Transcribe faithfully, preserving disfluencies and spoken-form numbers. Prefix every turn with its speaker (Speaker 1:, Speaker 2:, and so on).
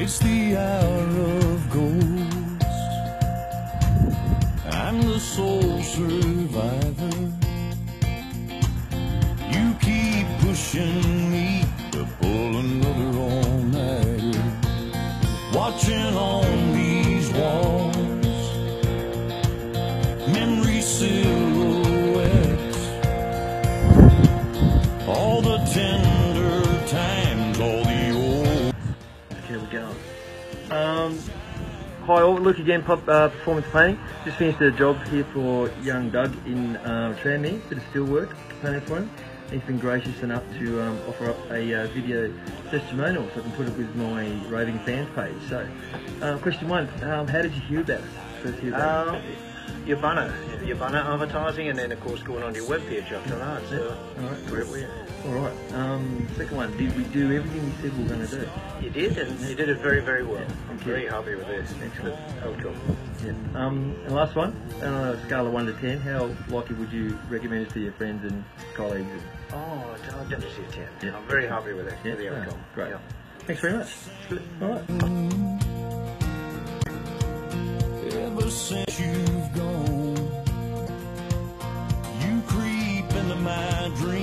Speaker 1: It's the hour of ghosts. I'm the sole survivor. You keep pushing me to pull another all-nighter. Watching on these walls, memory silhouettes, all the tender times, all the old.
Speaker 2: Here we go. Um, hi all, Luke again, pop, uh, performance painting. Just finished a job here for young Doug in uh, Tranmere, bit of steel work, painting for him. He's been gracious enough to um, offer up a uh, video testimonial so I can put it with my raving fans page. So, uh, question one, um, how did you hear about us? First hear about
Speaker 3: um, your banner, your banner advertising, and then of course going on your webpage after that. So,
Speaker 2: yeah. All right.
Speaker 3: great way.
Speaker 2: All right. Um, second one, did we do everything you said we were going to do?
Speaker 3: You did, and you did it very, very well.
Speaker 2: Yeah,
Speaker 3: I'm
Speaker 2: you.
Speaker 3: very happy with this.
Speaker 2: Excellent
Speaker 3: outcome.
Speaker 2: Yeah. Um, and last one, on a scale of one to ten, how likely would you recommend it to your friends and colleagues? And
Speaker 3: Oh, I'll definitely say ten.
Speaker 2: Yeah.
Speaker 3: I'm very happy with it.
Speaker 2: Yeah.
Speaker 3: With the outcome.
Speaker 2: Oh, great.
Speaker 3: Yeah.
Speaker 2: Thanks very much. All right.
Speaker 1: Ever since you've gone, you creep into my dreams.